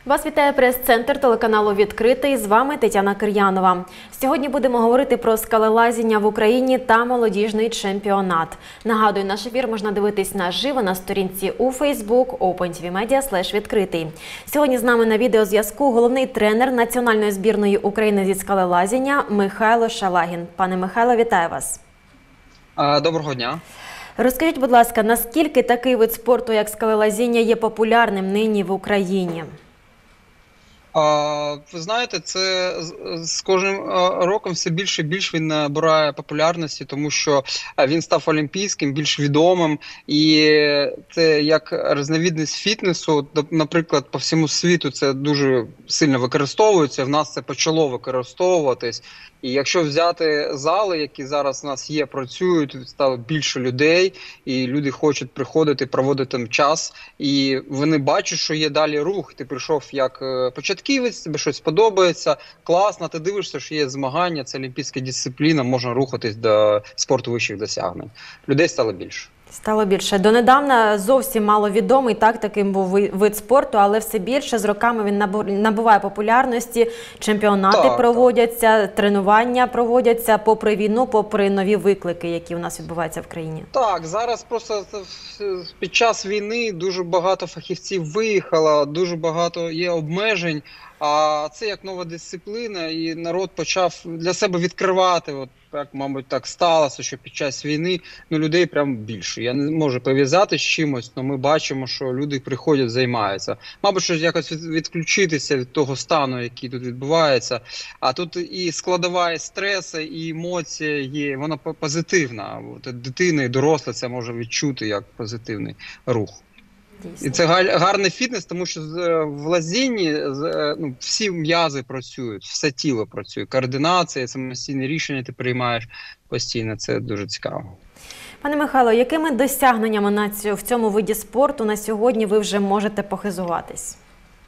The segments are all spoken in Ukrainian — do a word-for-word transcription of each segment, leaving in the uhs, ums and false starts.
Вас вітає прес-центр телеканалу «Відкритий». З вами Тетяна Кир'янова. Сьогодні будемо говорити про скелелазіння в Україні та молодіжний чемпіонат. Нагадую, наш ефір можна дивитись наживо на сторінці у Facebook OpenTVMedia слеш відкритий. Сьогодні з нами на відеозв'язку головний тренер національної збірної України зі скелелазіння Михайло Шалагін. Пане Михайло, вітаю вас. Доброго дня. Розкажіть, будь ласка, наскільки такий вид спорту, як скелелазіння, є популярним нині в Україні? Ви знаєте, це з кожним роком все більше і більше він набирає популярності, тому що він став олімпійським, більш відомим. І це як різновидність фітнесу, наприклад, по всьому світу це дуже сильно використовується, в нас це почало використовуватись. І якщо взяти зали, які зараз у нас є, працюють, стало більше людей, і люди хочуть приходити, проводити там час, і вони бачать, що є далі рух. Ти прийшов як початківець, тобі щось подобається, класно, ти дивишся, що є змагання, це олімпійська дисципліна, можна рухатись до спорту вищих досягнень. Людей стало більше. Стало більше. Донедавна зовсім маловідомий, так, таким був вид спорту, але все більше з роками він набуває популярності, чемпіонати так, проводяться, так. тренування проводяться попри війну, попри нові виклики, які у нас відбуваються в країні. Так, зараз просто під час війни дуже багато фахівців виїхало, дуже багато є обмежень. А це як нова дисципліна, і народ почав для себе відкривати. От так, мабуть, так сталося, що під час війни ну, людей прям більше. Я не можу пов'язати з чимось, але ми бачимо, що люди приходять, займаються. Мабуть, що якось відключитися від того стану, який тут відбувається. А тут і складова і стресу, і емоція є, вона позитивна. От дитина і доросла це може відчути як позитивний рух. І це гарний фітнес, тому що в лазінні ну, всі м'язи працюють, все тіло працює, координація, самостійне рішення ти приймаєш постійно, це дуже цікаво. Пане Михайло, якими досягненнями на цю, в цьому виді спорту на сьогодні ви вже можете похизуватись?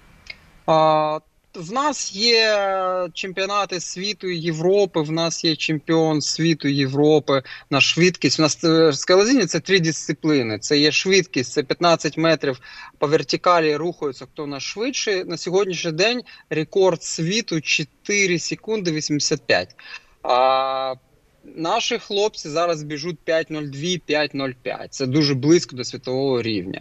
А... В нас є чемпіонати світу і Європи, в нас є чемпіон світу і Європи на швидкість. У нас скелелазіння – це три дисципліни. Це є швидкість, це п'ятнадцять метрів по вертикалі рухаються, хто найшвидший. На сьогоднішній день рекорд світу чотири секунди вісімдесят п'ять. А наші хлопці зараз біжуть п'ять нуль два - п'ять нуль п'ять. Це дуже близько до світового рівня.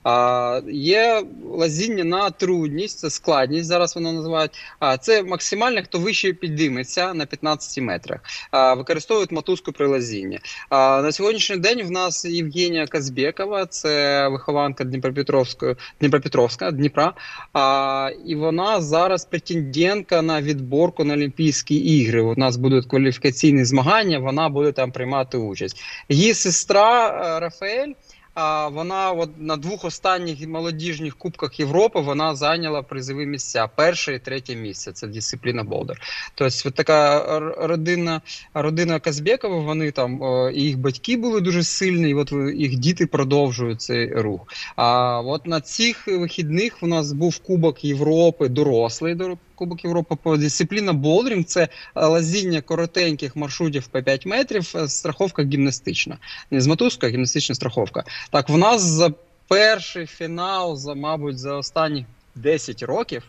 А, є лазіння на трудність, це складність, зараз воно називають. А, це максимально, хто вище підійметься на п'ятнадцяти метрах. А, використовують мотузку при лазінні. А, на сьогоднішній день в нас Євгенія Казбекова, це вихованка Дніпропетровської, Дніпропетровська, Дніпра. А, і вона зараз претендентка на відборку на Олімпійські ігри. У нас будуть кваліфікаційні змагання, вона буде там приймати участь. Її сестра Рафаель, вона от на двох останніх молодіжних кубках Європи вона зайняла призові місця, перше і третє місце, це дисципліна болдер. Тобто от така родина, родина Казбекова, вони там, і їх батьки були дуже сильні, і от їх діти продовжують цей рух. А от на цих вихідних у нас був Кубок Європи, дорослий Кубок Європи по дисципліна болдеринг, це лазіння коротеньких маршрутів по п'ять метрів, страховка гімнастична. Не з мотузкою, а гімнастична страховка. Так, в нас за перший фінал, за, мабуть, за останні десять років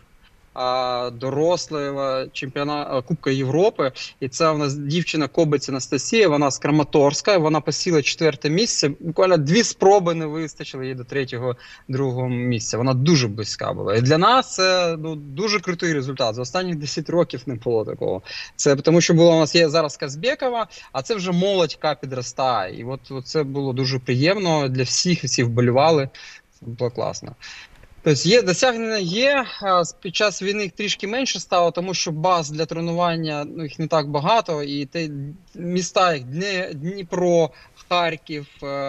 а, дорослого чемпіонату Кубка Європи. І це у нас дівчина Кобець Анастасія, вона з Краматорська, вона посіла четверте місце. Буквально дві спроби не вистачило їй до третього, другого місця. Вона дуже близька була. І для нас це ну, дуже крутий результат. За останні десять років не було такого. Це тому, що було у нас є зараз Казбекова, а це вже молодь, яка підростає. І от, от це було дуже приємно для всіх, всі вболівали. Це було класно. Тобто є, досягнення є, під час війни їх трішки менше стало, тому що баз для тренування, ну, їх не так багато, і те, міста, як Дніпро, Харків,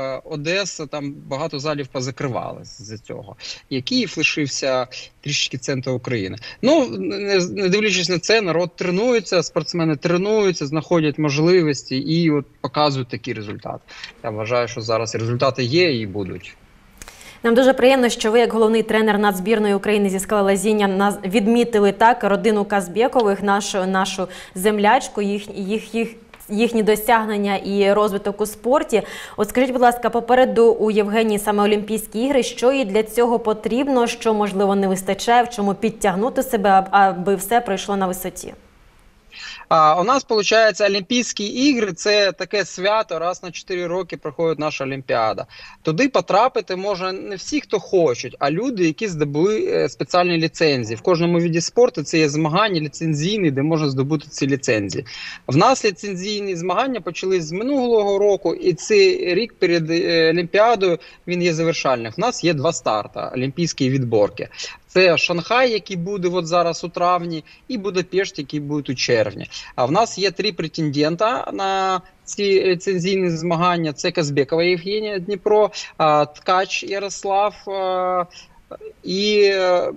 Одеса, там багато залів позакривали з цього. І Київ лишився трішки центр України. Ну, не дивлячись на це, народ тренується, спортсмени тренуються, знаходять можливості і от показують такий результат. Я вважаю, що зараз результати є і будуть. Нам дуже приємно, що ви, як головний тренер нацзбірної України зі скелелазіння, відмітили так родину Казбекових, нашу, нашу землячку, їх, їх, їх їхні досягнення і розвиток у спорті. От скажіть, будь ласка, попереду у Євгенії саме Олімпійські ігри, що їй для цього потрібно, що, можливо, не вистачає, в чому підтягнути себе, аби все пройшло на висоті? А, у нас, виходить, Олімпійські ігри – це таке свято, раз на чотири роки проходить наша Олімпіада. Туди потрапити може не всі, хто хочуть, а люди, які здобули спеціальні ліцензії. В кожному виді спорту це є змагання ліцензійні, де можна здобути ці ліцензії. В нас ліцензійні змагання почались з минулого року, і цей рік перед Олімпіадою він є завершальним. В нас є два старти – олімпійські відборки. Це Шанхай, який буде от зараз у травні, і Будапешт, який буде у червні. А в нас є три претендента на ці ліцензійні змагання. Це Казбекова Євгенія, Дніпро, Ткач Ярослав і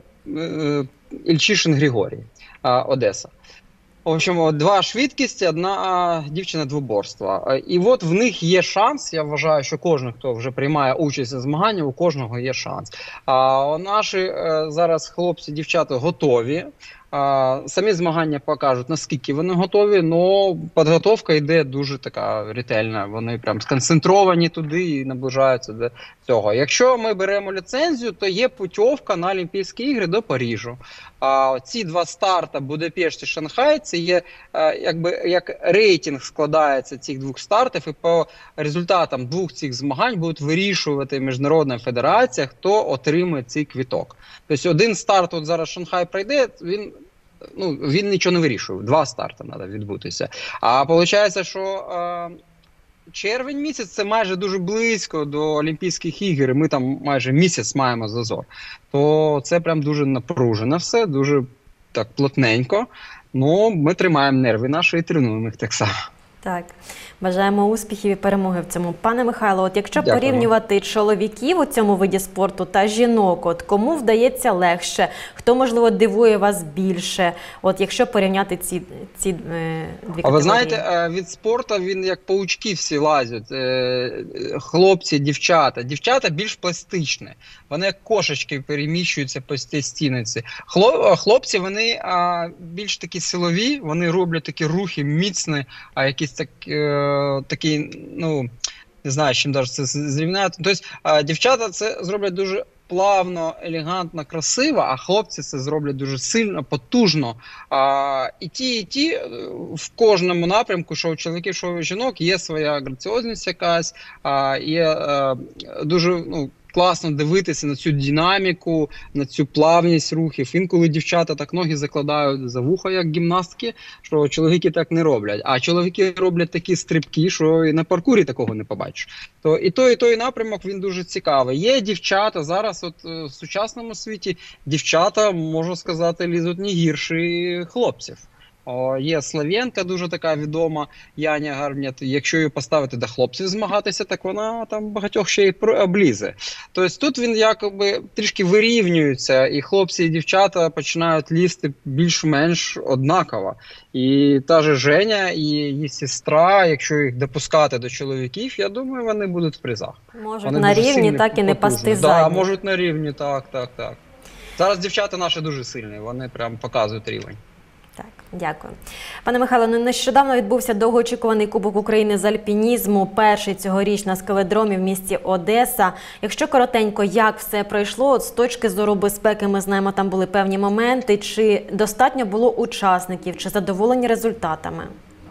Ільчишин Григорій, Одеса. В общем, два швидкісті, одна дівчина двоборства. І от в них є шанс, я вважаю, що кожен, хто вже приймає участь у змаганнях, у кожного є шанс. А наші зараз хлопці, дівчата готові. А, самі змагання покажуть, наскільки вони готові, але підготовка йде дуже така ретельна. Вони прям сконцентровані туди і наближаються до цього. Якщо ми беремо ліцензію, то є путівка на Олімпійські ігри до Парижу. А, ці два старти, Будапешт і Шанхай, це є а, якби як рейтинг складається цих двох стартів, і по результатам двох цих змагань будуть вирішувати Міжнародна федерація, хто отримує цей квиток. Тобто один старт, от зараз Шанхай пройде, він Ну, він нічого не вирішує. Два старти треба відбутися. А виходить, що е, червень місяць – це майже дуже близько до Олімпійських ігор. Ми там майже місяць маємо зазор. То це прям дуже напружено все, дуже так плотненько. Ну, ми тримаємо нерви наші і тренуємо їх так само. Так, бажаємо успіхів і перемоги в цьому. Пане Михайло, от якщо Дякую. порівнювати чоловіків у цьому виді спорту та жінок, от кому вдається легше, хто, можливо, дивує вас більше, от якщо порівняти ці, ці е, дві категорії? А ви знаєте, від спорту він як паучки всі лазять. Хлопці, дівчата. Дівчата більш пластичні. Вони як кошечки переміщуються по цій стіниці. Хлопці, вони більш такі силові, вони роблять такі рухи міцні, а якісь так, е, такі, ну, не знаю, з чим навіть це зрівняти. Тобто, е, дівчата це зроблять дуже плавно, елегантно, красиво, а хлопці це зроблять дуже сильно, потужно. А, і ті, і ті в кожному напрямку, що у чоловіків, що у жінок, є своя граціозність якась, а, є е, дуже, ну, класно дивитися на цю динаміку, на цю плавність рухів. Інколи дівчата так ноги закладають за вухо, як гімнастки, що чоловіки так не роблять. А чоловіки роблять такі стрибки, що і на паркурі такого не побачиш. То і той, і той напрямок, він дуже цікавий. Є дівчата, зараз от в сучасному світі дівчата, можу сказати, лізуть не гірші хлопців. О, є Словенка, дуже така відома, Яня Гармнєт. Якщо її поставити до хлопців змагатися, так вона там багатьох ще й облізе. Тобто тут він якби трішки вирівнюється, і хлопці і дівчата починають лізти більш-менш однаково. І та же Женя, і її сестра, якщо їх допускати до чоловіків, я думаю, вони будуть в призах. Можуть вони на рівні, так і не пасти задні. Так, да, можуть на рівні, так, так, так. Зараз дівчата наші дуже сильні, вони прям показують рівень. Так, дякую. Пане Михайло, ну, нещодавно відбувся довгоочікуваний Кубок України з альпінізму, перший цьогоріч на скеледромі в місті Одеса. Якщо коротенько, як все пройшло, от з точки зору безпеки, ми знаємо, там були певні моменти, чи достатньо було учасників, чи задоволені результатами?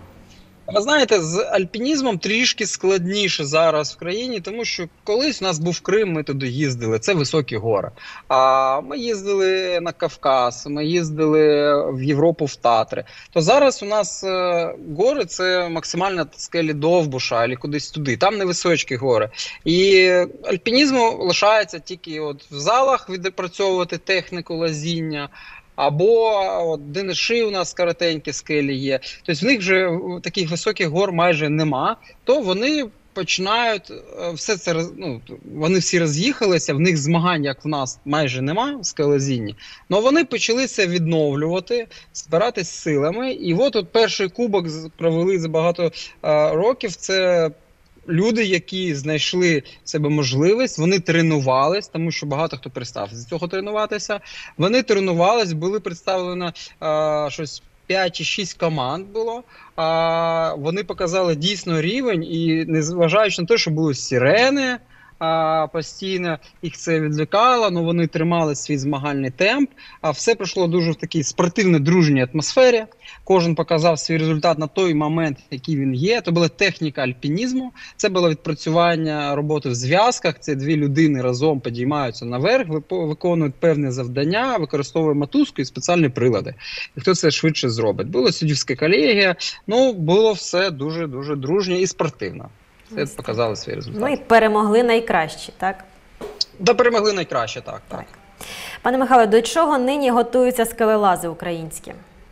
Ви знаєте, з альпінізмом трішки складніше зараз в країні, тому що колись у нас був Крим, ми туди їздили, це високі гори. А ми їздили на Кавказ, ми їздили в Європу, в Татри. То зараз у нас е, гори – це максимально скелі Довбуша або кудись туди, там невисокі гори. І альпінізму лишається тільки от в залах відпрацьовувати техніку лазіння, або от Дениші у нас коротенькі скелі є. Тобто в них вже таких високих гор майже нема, то вони починають все це, ну, вони всі роз'їхалися, в них змагань, як в нас, майже нема в скелезінні, але вони почали це відновлювати, збиратись силами. І от, от перший кубок провели за багато а, років, це люди, які знайшли в себе можливість, вони тренувались, тому що багато хто перестав з цього тренуватися. Вони тренувались, були представлено а, щось п'ять чи шість команд було. А, вони показали дійсно рівень, і незважаючи на те, що були сирени, а, постійно їх це відлякало, але вони тримали свій змагальний темп. А все пройшло дуже в такій спортивно дружній атмосфері. Кожен показав свій результат на той момент, який він є. Це була техніка альпінізму, це було відпрацювання роботи в зв'язках. Це дві людини разом підіймаються наверх, виконують певне завдання, використовують мотузку і спеціальні прилади. І хто це швидше зробить? Була суддівська колегія, ну було все дуже-дуже дружньо і спортивно. Це показали свій результат. Ну і перемогли найкращі, так? Да, перемогли найкраще, так, так. Так. Пане Михайло, до чого нині готуються скелелази українські?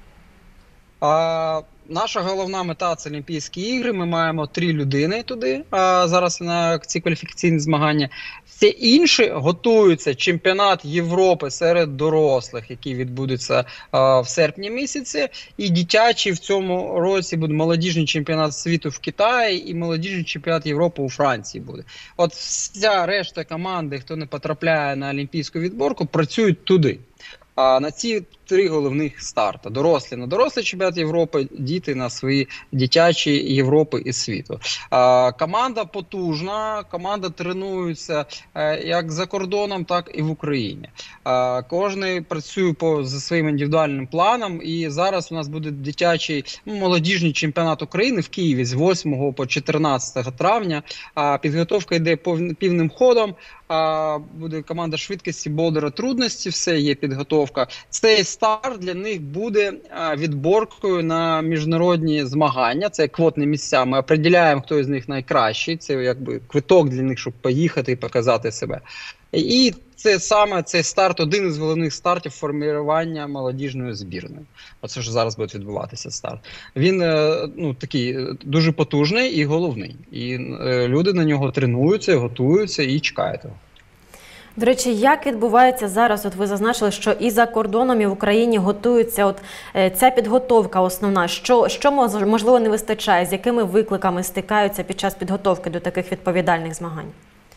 А, наша головна мета – це Олімпійські ігри. Ми маємо три людини туди а, зараз на ці кваліфікаційні змагання. Всі інші готуються. Чемпіонат Європи серед дорослих, який відбудеться а, в серпні місяці. І дитячий в цьому році буде молодіжний чемпіонат світу в Китаї і молодіжний чемпіонат Європи у Франції буде. От вся решта команди, хто не потрапляє на олімпійську відборку, працюють туди. А на ці три головних старта. Дорослі на дорослий чемпіонат Європи, діти на свої дитячі Європи і світу. А, команда потужна, команда тренується а, як за кордоном, так і в Україні. А, кожний працює по, за своїм індивідуальним планом, і зараз у нас буде дитячий ну, молодіжний чемпіонат України в Києві з восьмого по чотирнадцяте травня. А, підготовка йде повним ходом. А, буде команда швидкості, болдера, трудності, все є підготовка. Цей старт для них буде а, відборкою на міжнародні змагання. Це квотні місця. Ми определяємо, хто із них найкращий. Це якби квиток для них, щоб поїхати і показати себе. І це саме цей старт, один із головних стартів формування молодіжної збірної. Оце ж зараз буде відбуватися старт. Він ну, такий дуже потужний і головний. І люди на нього тренуються, готуються і чекають його. До речі, як відбувається зараз, от ви зазначили, що і за кордоном, і в Україні готується от ця підготовка основна. Що, що можливо не вистачає, з якими викликами стикаються під час підготовки до таких відповідальних змагань?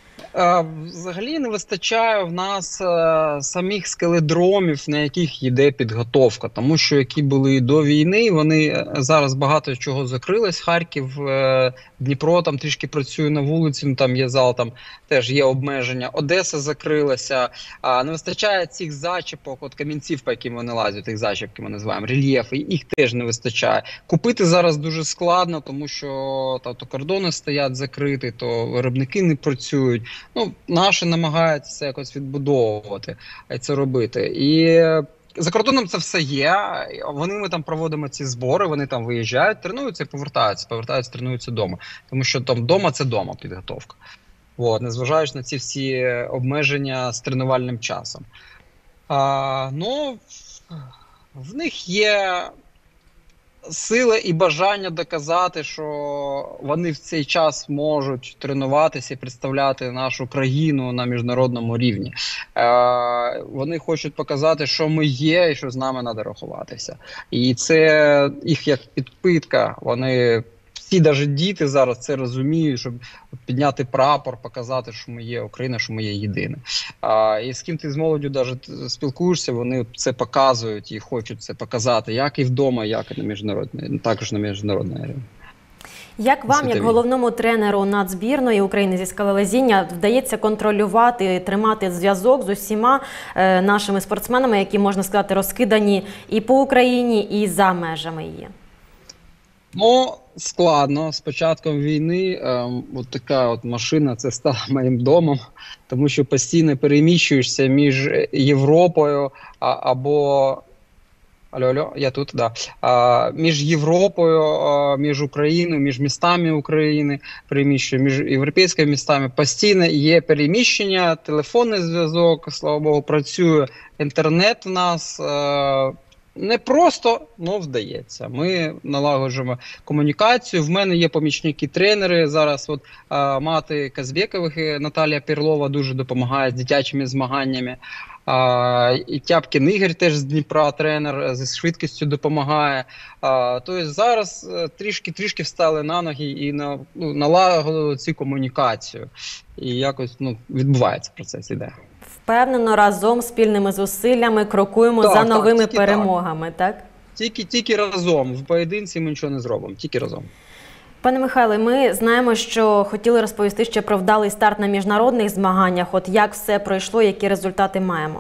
Взагалі не вистачає в нас е, самих скеледромів, на яких йде підготовка, тому що які були до війни, вони зараз багато чого закрились. Харків, е, Дніпро там трішки працює на вулиці, ну, там є зал, там теж є обмеження. Одеса закрилася, а не вистачає цих зачіпок, от камінців, по яким вони лазять, тих зачіпки ми називаємо, рельєфи, їх теж не вистачає. Купити зараз дуже складно, тому що та, то кордони стоять закриті, то виробники не працюють. Ну, наші намагаються це якось відбудовувати і це робити. І за кордоном це все є. Вони ми там проводимо ці збори, вони там виїжджають, тренуються і повертаються, повертаються, тренуються вдома. Тому що там вдома це вдома підготовка. От, незважаючи на ці всі обмеження з тренувальним часом. А, ну, в них є сили і бажання доказати, що вони в цей час можуть тренуватися і представляти нашу країну на міжнародному рівні. Е, вони хочуть показати, що ми є і що з нами треба рахуватися. І це їх як підпитка. Вони всі, навіть діти зараз це розуміють, щоб підняти прапор, показати, що ми є Україна, що ми є єдине. А, і з ким ти з молоддю навіть спілкуєшся, вони це показують і хочуть це показати, як і вдома, як і на міжнародній, також на міжнародній арені. Як вам, як головному тренеру нацзбірної України зі скелелазіння, вдається контролювати, тримати зв'язок з усіма е, нашими спортсменами, які, можна сказати, розкидані і по Україні, і за межами її? Ну, складно. З початком війни ем, от така от машина, це стала моїм домом, тому що постійно переміщуєшся між Європою а, або... Алло, алло, я тут, да. А, між Європою, а, між Україною, між містами України переміщую, між європейськими містами. Постійно є переміщення, телефонний зв'язок, слава Богу, працює інтернет в нас. А, не просто, але вдається. Ми налагоджуємо комунікацію. В мене є помічники-тренери. Зараз от а, мати Казбекових і Наталія Пірлова дуже допомагає з дитячими змаганнями. А, і Тяпкін Ігор теж з Дніпра, тренер, зі швидкістю допомагає. А, тобто зараз трішки-трішки встали на ноги і на, ну, налагодили цю комунікацію. І якось ну, відбувається процес, іде. Впевнено, разом спільними зусиллями крокуємо так, за новими так, перемогами, так? Тільки, тільки разом. В поєдинці ми нічого не зробимо, тільки разом. Пане Михайле, ми знаємо, що хотіли розповісти ще про вдалий старт на міжнародних змаганнях. От як все пройшло, які результати маємо?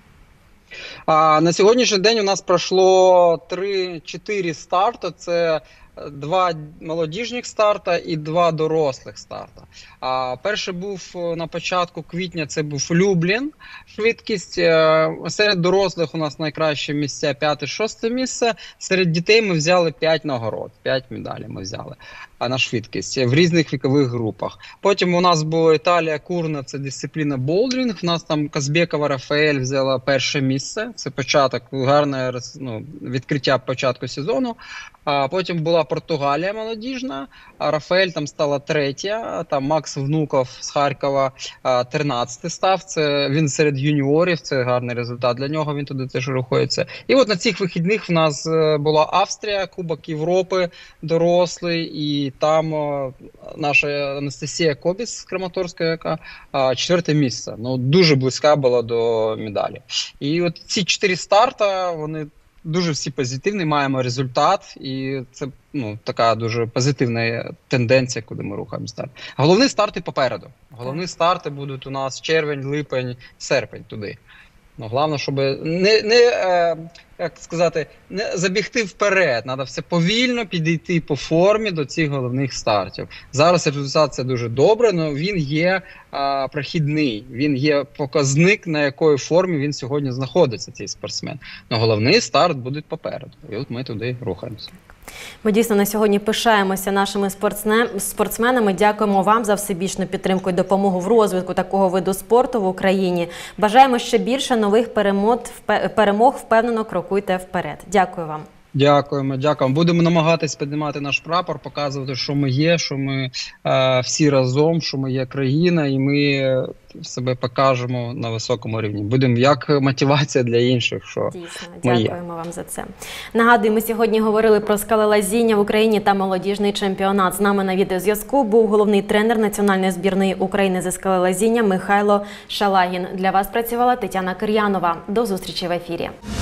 А, на сьогоднішній день у нас пройшло три-чотири старти. Це два молодіжних старта і два дорослих старта. А, перший був на початку квітня, це був Люблін, швидкість. Серед дорослих у нас найкраще місця п'яте-шосте місце. Серед дітей ми взяли п'ять нагород, п'ять медалей ми взяли на швидкість в різних вікових групах. Потім у нас була Італія, Курна, це дисципліна болдеринг. У нас там Казбекова Рафаель взяла перше місце. Це початок, гарне ну, відкриття початку сезону. А потім була Португалія молодіжна, а Рафаель там стала третя, там Макс Внуков з Харкова тринадцятий став, це він серед юніорів, це гарний результат для нього, він туди теж рухається. І от на цих вихідних в нас була Австрія, Кубок Європи дорослий, і там наша Анастасія Кобіс з Краматорська, яка четверте місце, ну дуже близька була до медалі. І от ці чотири старта, вони дуже всі позитивні, маємо результат, і це ну, така дуже позитивна тенденція, куди ми рухаємося далі. Головні старти попереду. Головні старти будуть у нас червень, липень, серпень туди. Ну, головне, щоб не, не, е, як сказати, не забігти вперед. Треба все повільно підійти по формі до цих головних стартів. Зараз результат це дуже добре, але він є е, прохідний. Він є показник, на якої формі він сьогодні знаходиться, цей спортсмен. Але головний старт буде попереду. І от ми туди рухаємося. Ми дійсно на сьогодні пишаємося нашими спортсменами. Дякуємо вам за всебічну підтримку і допомогу в розвитку такого виду спорту в Україні. Бажаємо ще більше нових перемог. Впевнено крокуйте вперед. Дякую вам. Дякуємо, дякуємо. Будемо намагатись піднімати наш прапор, показувати, що ми є, що ми е, всі разом, що ми є країна, і ми себе покажемо на високому рівні. Будемо як мотивація для інших, що дійсно, ми є. Дякуємо вам за це. Нагадую, ми сьогодні говорили про скелелазіння в Україні та молодіжний чемпіонат. З нами на відеозв'язку був головний тренер національної збірної України зі скелелазіння Михайло Шалагін. Для вас працювала Тетяна Кир'янова. До зустрічі в ефірі.